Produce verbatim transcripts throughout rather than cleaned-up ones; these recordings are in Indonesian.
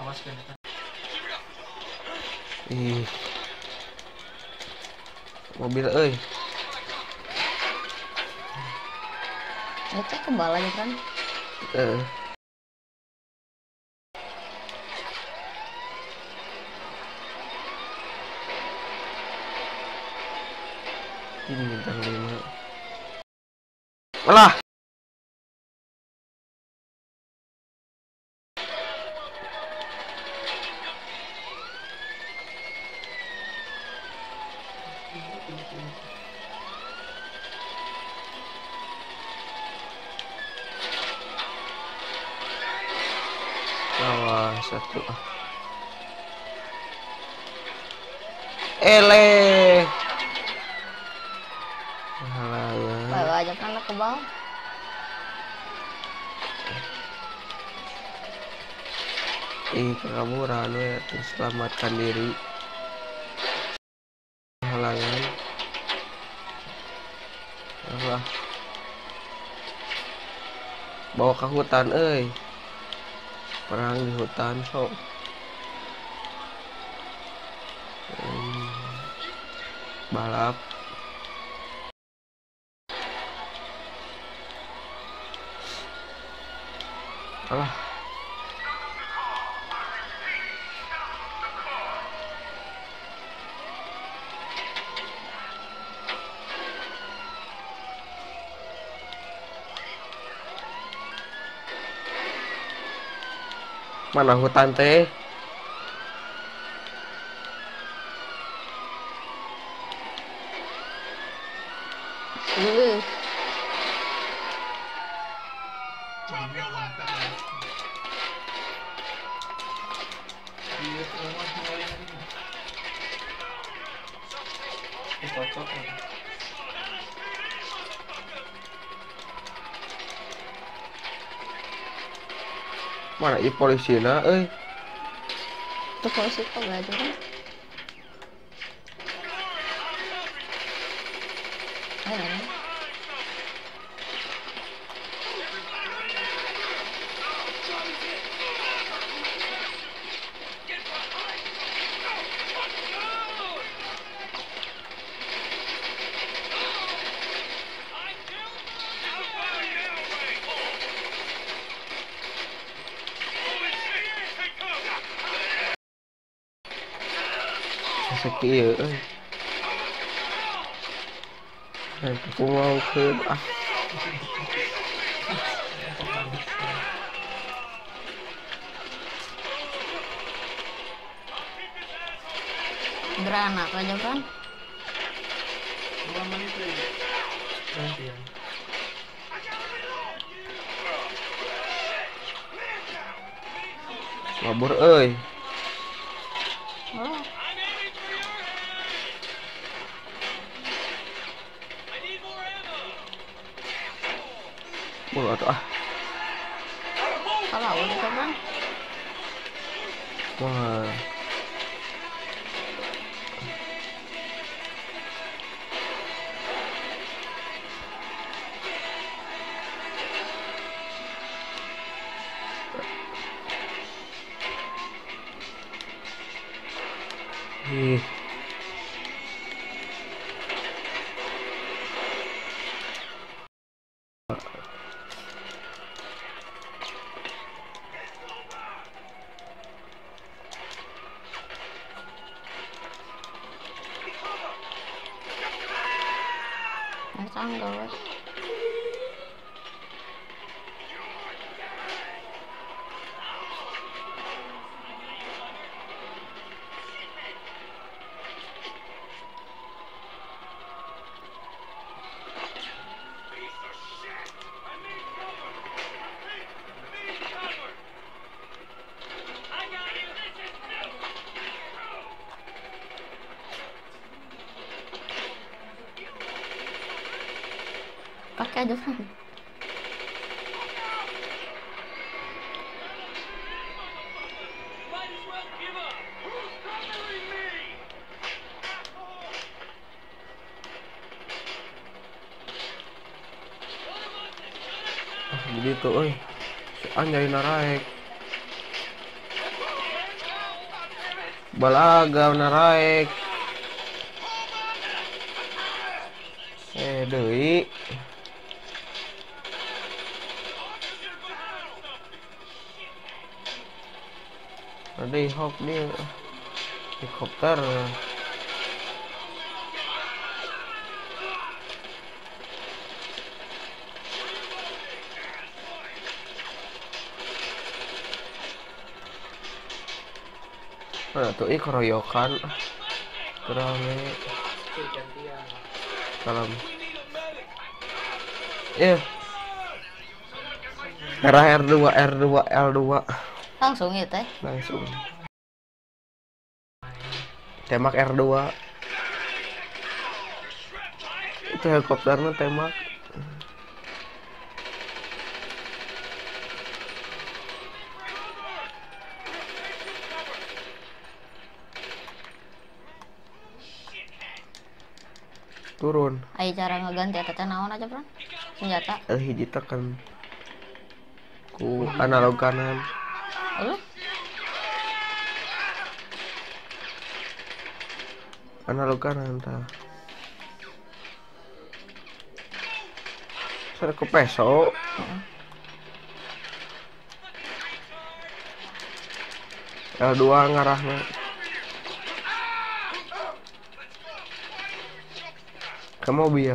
Ih. Mobil euy. Ngecek kebal aja kan. Heeh. Ini bintang lima. Alah. Awas satu. Ele. Halangan. Bawa aja kan kebal. Ih, kekaburan we terus selamatkan diri. Halangan. Allah. Bawa ke hutan euy. Perang di hutan sok. Hmm. Balap. Alah. Mana hutan teh? Uh. Mana i polisina euy? Tuh polisi kok gak aja kan. Ayo. Sakit ieu euy. Aku mau ke ah. Granat aja kan. Mabur euy. Oh. Mulu atuh ah. Kalau udah kan. Wah. Ih. Nah, tanggal wes. Pakai aja kan. Ah, begitu euy. Si anjay naraek. Balaga naraek. Eh deui. Ada hok dia helikopter. Mana tuh ih keroyokan kerame salam eh R R dua R dua L dua Langsung ya teh. langsung tembak R dua itu helikopternya tembak. Turun Ayo cara ngeganti eta teh naon aja, Bro? Senjata. eh hiji tekan ku analog kanan Ulu? analog kanan tah saya ke peso L dua ngarahna ke mobil.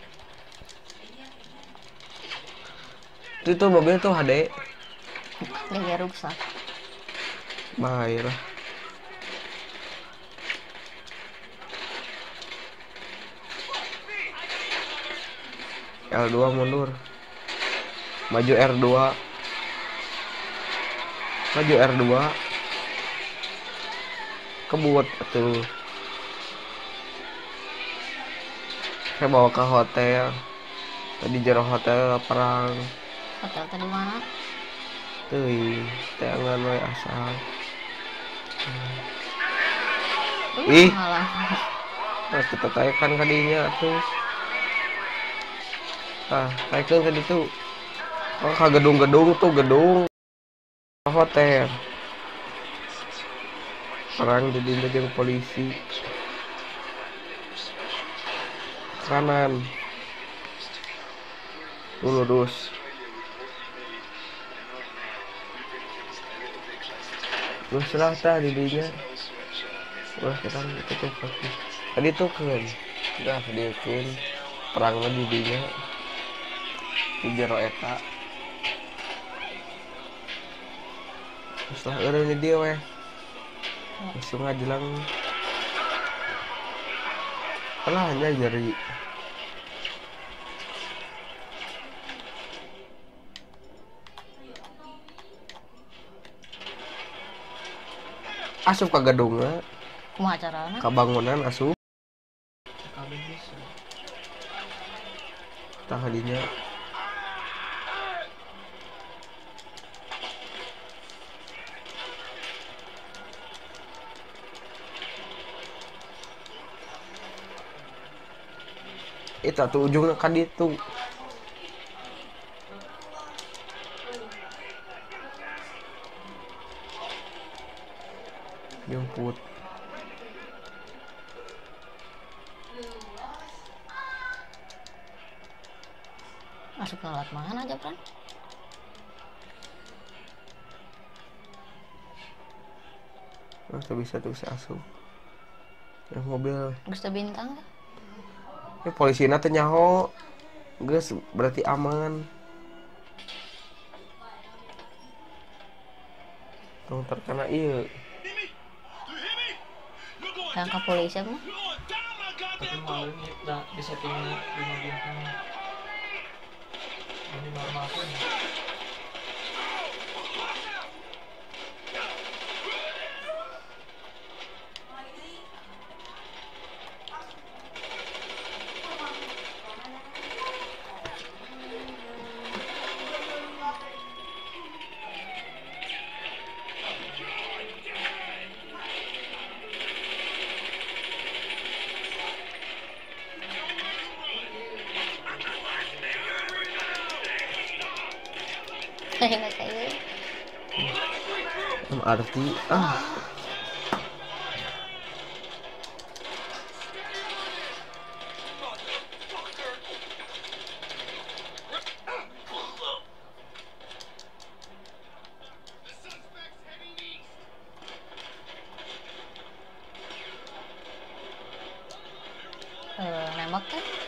Itu tuh mobil tuh H D. Dia rusak. Bahaya lah. L dua mundur. Maju R dua. Maju R dua. Kebut tuh. Saya bawa ke hotel. Tadi jero hotel perang. Hotel tadi mana? Tuh, tangan we asal. Uh, Ih. malah. Nah, kita tayakan kadinya tuh. Ah, tayakan tadi tuh. Oh, ke gedung-gedung tuh gedung hotel. Perang di dinding jeung polisi. Kanan. Tuh lurus. Terus lah tah didinya. Wah, sekarang itu tuh pasti. Tadi tuh kan. Udah dieukeun perangna di dinya. Di jero eta. Terus lah eureun di dieu weh. Langsung ngajelang. Alah hanya nyeri. Asup ke gedungnya, Kumaha carana? ke bangunan asup. Tah hadinya. Eta tuh ujungnya ka ditu. Jemput. Masuk ke lewat mana aja, Bro? Nah, tuh bisa tuh bisa asup. Ya mobil. Geus teu bintang. Ya polisi teh nyaho. Geus berarti aman. Tuh terkena ieu. Yang ke polisi mah. Tapi malu nih udah di setting di mobil kan ini normal kan ya. Kayak kayak M R T ah teh